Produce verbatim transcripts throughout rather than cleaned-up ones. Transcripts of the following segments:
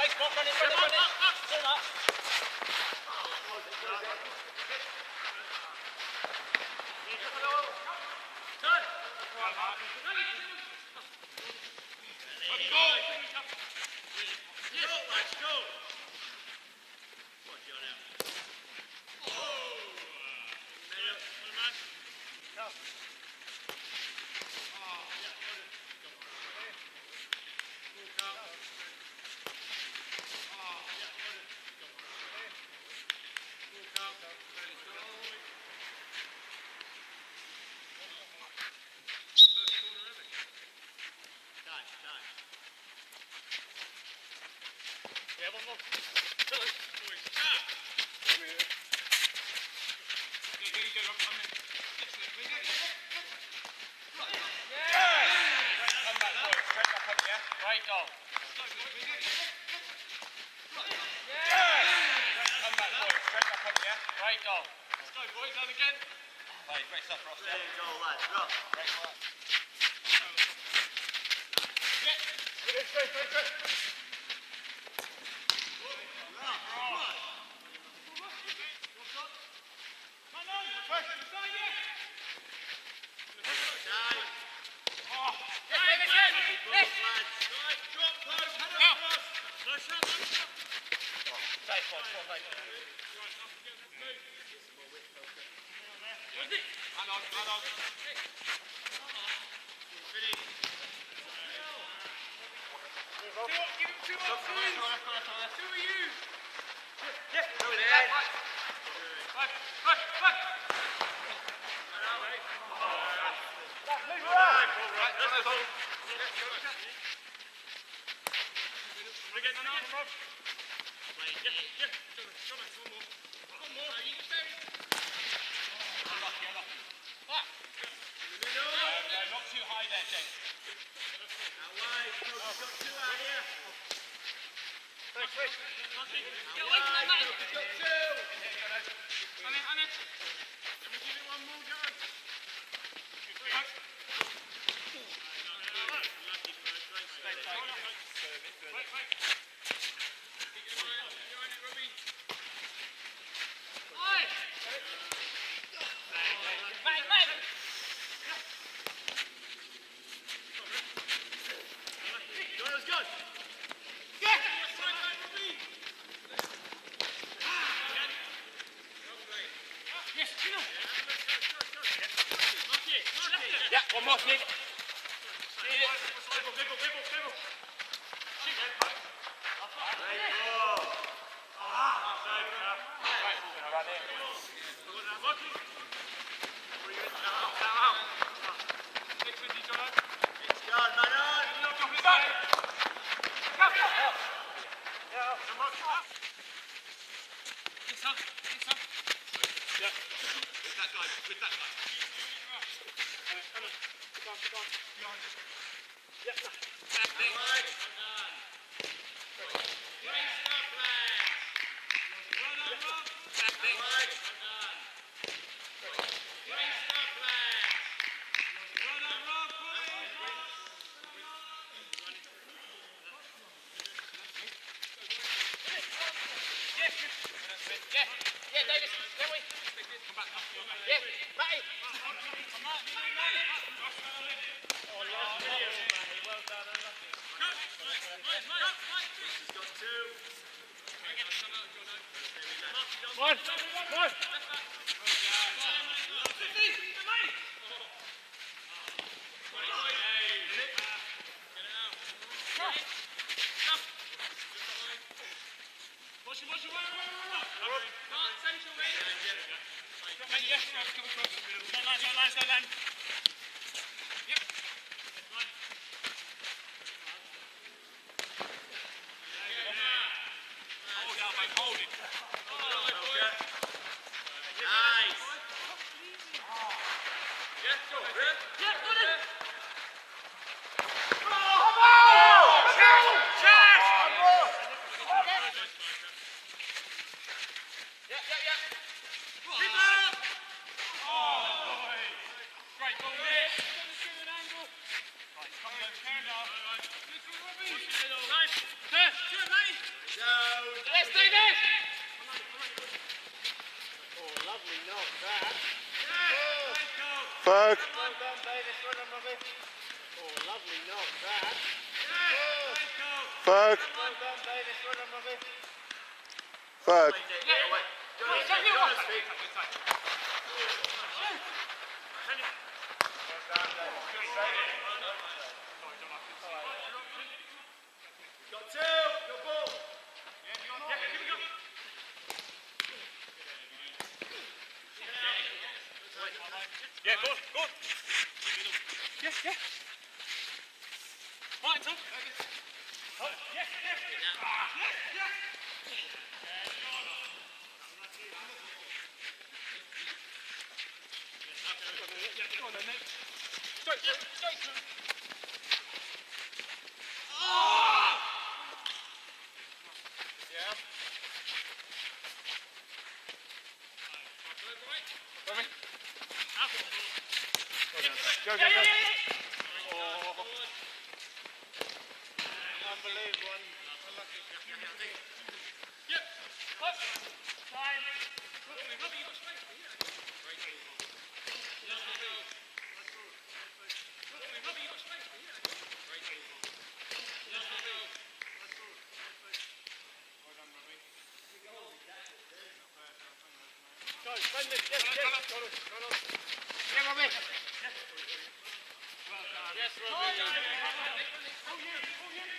Nice, come on, run it, run it, run it. Do that. Yeah, one more. Right goal. Come back, boys. Straight back on, yeah? Right goal. Let's go, boys. On again. Right, great stuff, Ross. There you go, lads. Ross. Great work. Yeah. Straight, straight, straight, straight. Hang on, hang on. Finish. Give him two up, please. Two of you. Yes, go there. Back, back, back. Back, move around. Right, right, right. Again, again. Play, yeah, yeah. Come on, one more. One more. You can stay. Unlucky, unlucky. Back. In the middle. No, no, not too high there, James. That way. You've got two out here. Quick, quick. Get away from that. You've got two. On it, on it. Let me give it one more go. Quick. Stay tight. Quick, quick. Keep your eye on it, Robbie. Oi! Bang, bang! Let's go! Yeah! Yes, you know. Yeah, one more, need it. Need it. Dribble, dribble, dribble, dribble. Yeah. With that guy, with that guy. Come on, come on, come on. Yeah. Fantastic. Right. Great stuff, lads. Well done, Rob. Fantastic. Right. Great stuff, lads. Well done, Rob. Yeah. Yeah. Yeah, Davis. Can we? Come back. Yeah, Matty. Come on, Matty. Oh, Matty. Well done, unlucky. He's got two. One, one. Watch him, watch him, watch him. Not central, mate. Mate, yes, come across. Don't land, don't land, don't land. Yep. Hold out, mate, hold it. Nice. Yeah, go. Yeah, got it. Yeah, yeah, yeah. Keep up! Oh, boy. Great ball there. Good angle. Right, come on, turn off. Nice. Turn. Turn, mate. Let's do this! Oh, lovely knock that. Fuck. Well done, Davis. Well done, Robbie. Oh, lovely knock that. Fuck. Well done, Davis. Well done, Robbie. Fuck. Got two. Your ball. Yeah, go on, go on. Yeah, yeah. Martin, Tom. Oh, yeah, yeah. Ah, yeah, yeah. Go on then, Nick. Straight, straight, straight. Oh! Yeah. Go, go, go. Oh. Unbelievable one. Yep. Up. Time. Robbie, you got space. Great ball. Robbie, you got space. Great ball. Go, send it. Yes, yes. Got it, got it. Yeah, Robbie. Yes, Robbie. Oh, you. Oh, you.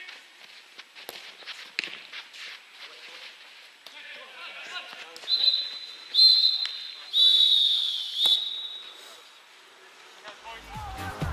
Okay, boys.